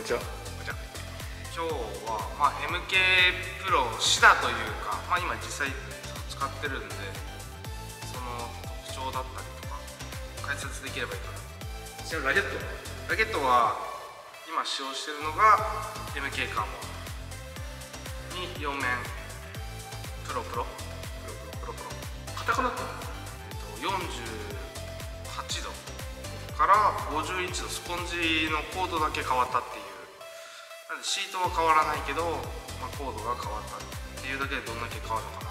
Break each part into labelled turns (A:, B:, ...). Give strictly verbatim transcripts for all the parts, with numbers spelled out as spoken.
A: にちは。
B: 今日は、まあ、エムケー プロシダというか、まあ、今実際使ってるんで、その特徴だったりとか解説できればいいかな。
A: ちなみにラケット
B: ラケットは今使用してるのが エムケー カーボンによん面プロプロプロプロプロ
A: 硬くなったの？
B: えっとよんじゅうはちどからごじゅういちど、スポンジのコードだけ変わったっていう。なんでシートは変わらないけど、まあ、コードが変わったっていうだけでどんだけ変わるのかな。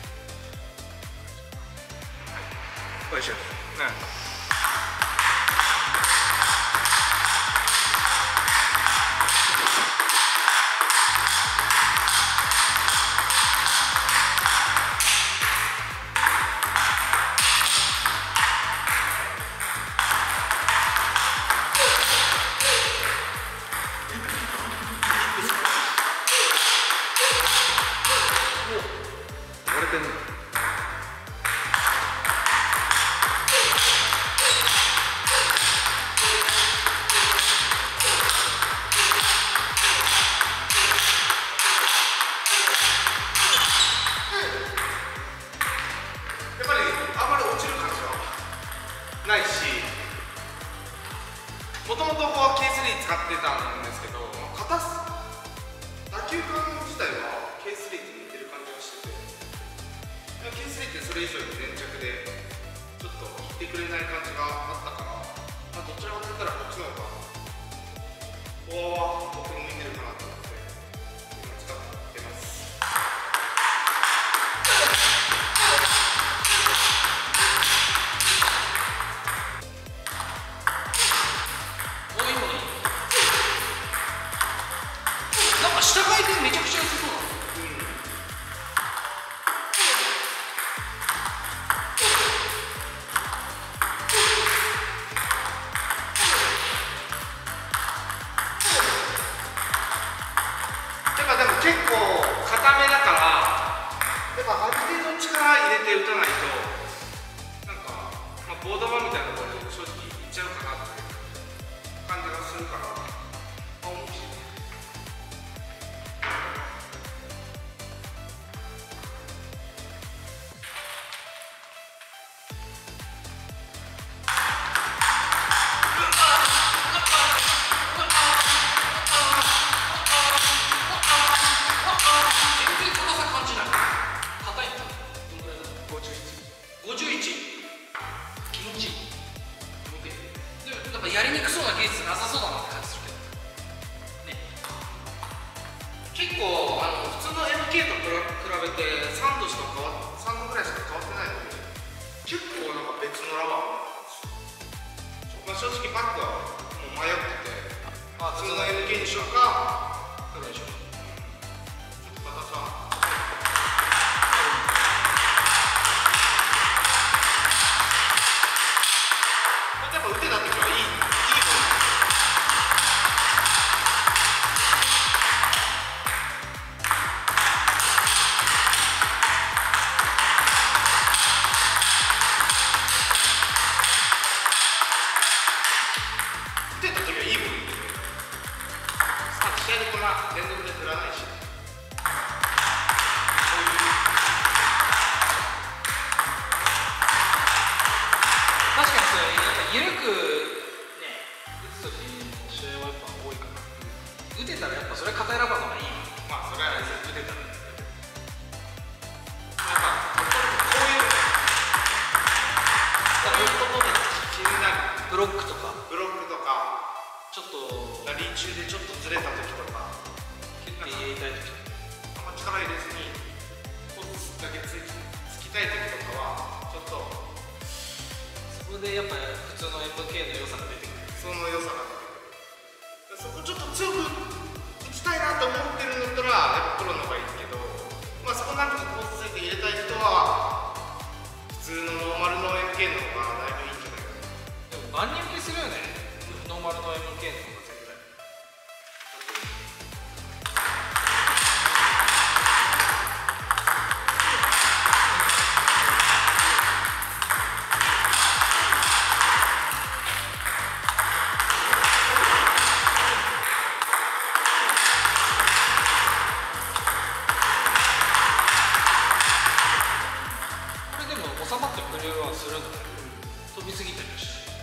A: おいしいね。割れてんね。
B: やっぱりあんまり落ちる感じはないし、もともとここは ケースリー 使ってたんですけど、硬す打球感自体は ケースリー と似てる感じがしてて、ケースリー ってそれ以上に粘着でちょっと引いてくれない感じがあったから、まあ、どちらかといったらこっちの方がフォアは僕に向いてるかなと思って今使ってます。
C: なんか下回転めちゃくちゃ良さそうだ。
B: やっぱでも結構硬めだから、やっぱある程度力入れて打たないと、なんか、まあ、ボード板みたいなところに正直いっちゃうかなっていう感じがするから、あ、面白い。
C: やりにくそうなケースなさそうだなって感じするけどね。
B: 結構あの普通の エムケー と比べてさんどしか変わっさんどぐらいしか変わってないので、結構なんか別のラバーみたいな感じ。まあ、正直バッグはもう迷ってて、あ普通の エムケー にしようかプロにしようか。ちょっとまたさやっぱ打てた時はいいいい方。打てた時はいいボール。試合でこんな連続で振らないし。
C: 確かにそれやっぱ緩くね打つ時の試合はやっぱ多いから、打てたらやっぱそれ硬いラバーの方がいい。
B: まあそれは打てたらなんかこういうこういうことで気になる。
C: ブロックとか
B: ブロックとか
C: ちょっと
B: ラリー中でちょっとずれた時とか、
C: キュッて入れたい時
B: あんま力入れずにコースだけついつきたい時とかはちょっと
C: それでやっぱ普通の エムケー の良さが出てくる。
B: その良さが出てくる。そこちょっと強く打ちたいなと思ってるんだったらやっぱプロの方がいいけど、まあそこなんとかコースついて入れたい人は普通のノーマルの エムケー の方がだいぶいいんじゃないかな。
C: でも万人受けするよね、ノーマルの エムケー の方が絶対。 するんだね、飛びすぎたりはしない。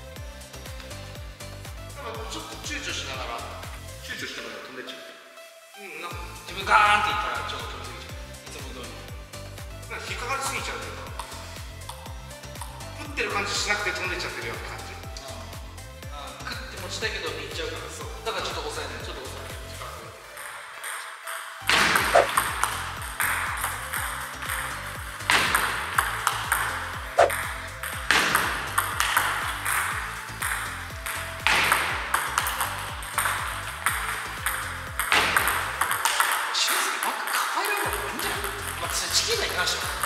B: だからちょっと躊躇しながら、
A: 躊躇したから飛んでっちゃう。
B: うん、なんか
C: 自分ガーンっていったらちょっと飛びすぎちゃう、いつも通り。
B: なんか引っかかりすぎちゃうというか、振ってる感じしなくて飛んでっちゃってるような感じ。
C: ああ、グッて持ちたいけどいっちゃうから、そうだからちょっと抑えない、ちょっと抑えない。チキーナに関しては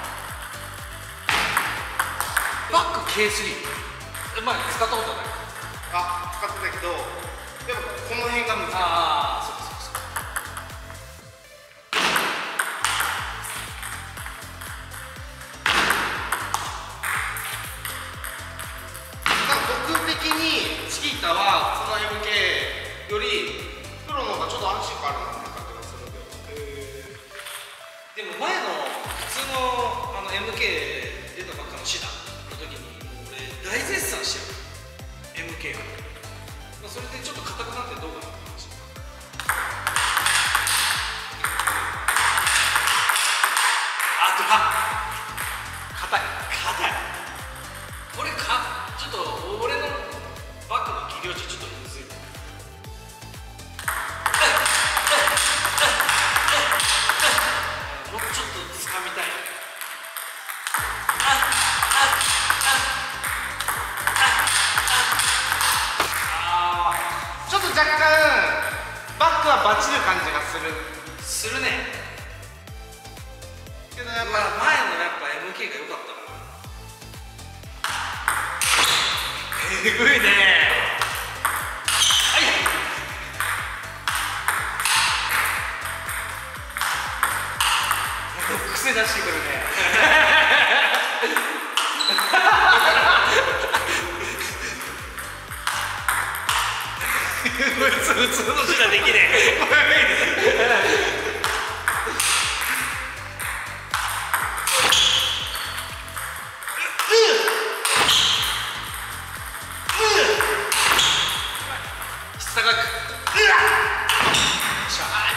C: バック ケースリー 前使ったことない。
B: あ、使ってたけど、でもこの辺が難しい。
C: ああ、そうそうそう。
B: なんか僕的にチキータはこの エムケー よりプロの方がちょっと安心感あるなって感じがするんだよ。
C: でも前の普通のあの エムケー 出たばっかのシダの時にもう俺大絶賛してる エムケー を、まあ、それでちょっと硬くなってどうかなって話。あとは硬い硬いこれか、ちょっと俺のバックの技量値ちょっとむずい。もうちょっと掴みたい。
B: ちょっと若干バックはバチる感じがする
C: するね。
B: けどやっ
C: ま
B: ぱ
C: あ前のやっぱ エムケー が良かったから。えぐいね。はい。癖出してくるね。普通の字ができねえ。質高く。しゃあ。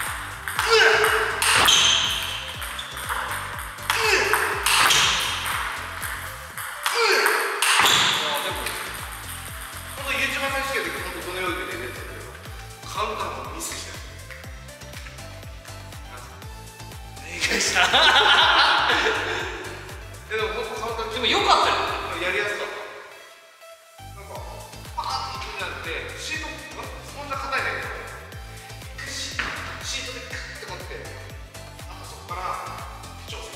B: 本当 YouTube 選手権で本当このように出てるんだけど、カウンターもミスしてる。
C: お願いした。
B: でも本当カウンター
C: でも良かったよ。
B: やりやすかった。なんかパーンってなってシートスポンジは硬いんだけど、一回シシートでカッて持って、あとそこから調整。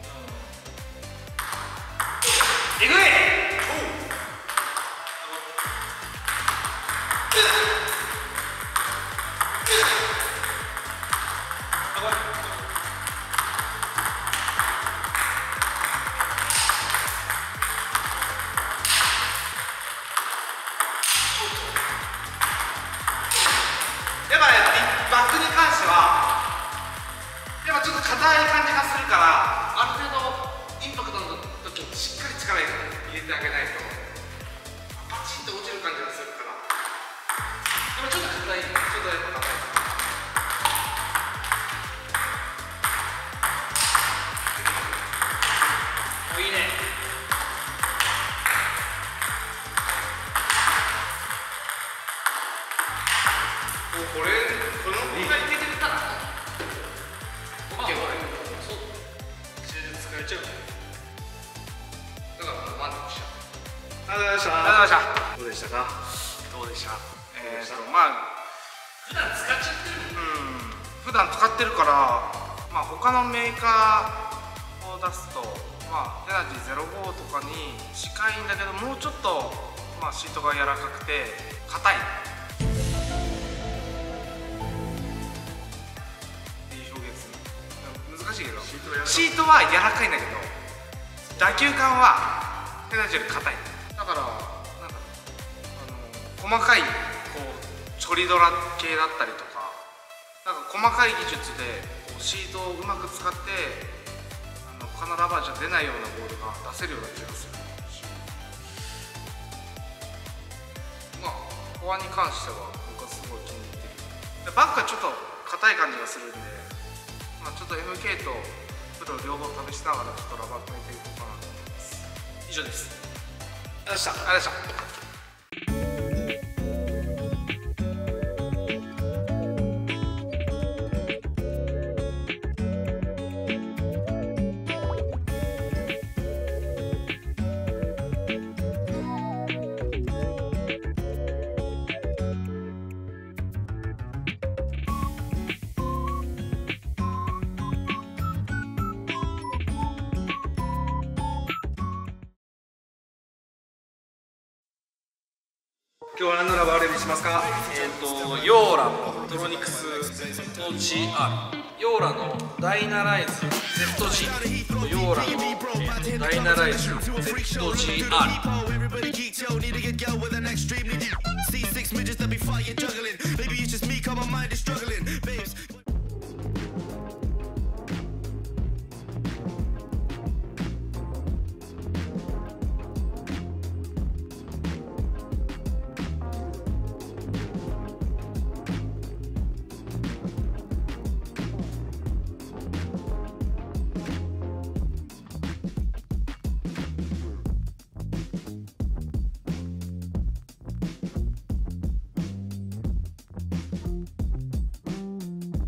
C: えぐい。
B: やっぱバックに関してはやっぱちょっと硬い感じがするから、ある程度インパクトの時にしっかり力入れてあげないとパチンと落ちる感じがするから。
C: でもちょっと硬い。
B: ちょっとやっぱ硬い。
C: お、いいね。
B: これこの問題出てたら
C: まあ、そう。充実使えちゃう。
B: だからもう満足しちゃう。
A: ありがとうございました。
B: ありがとうございました。
A: どうでしたか。
B: どうでした？えー
A: どうでした
B: とまあ
C: 普段使っちゃってる。
B: うん普段使ってるから、まあ他のメーカーを出すと、まあエナジーゼロごとかに近いんだけど、もうちょっとまあシートが柔らかくて硬いっていう表現する。難しいけど、シートは柔らかいんだけど、打球感はエナジーより硬い。だからなんだろう、あの細かいこうチョリドラ系だったりとか。なんか細かい技術でこうシートをうまく使ってあの他のラバーじゃ出ないようなボールが出せるような気がするし、まあフォアに関しては僕はすごい気に入ってる。でバックはちょっと硬い感じがするんで、まあ、ちょっと エムケー とプロ両方試しながらちょっとラバー決めていこうかなと思います。
C: 以上です。
B: ありがとうございました。ありがとうございました。
C: 今日は何のラバーをレビューしますか？えっ、ー、とヨーラのトロニクス の ジーアール、 ヨーラのダイナライズ ゼットジー、 ヨーラの、えー、ダイナライズ ゼットジーアール。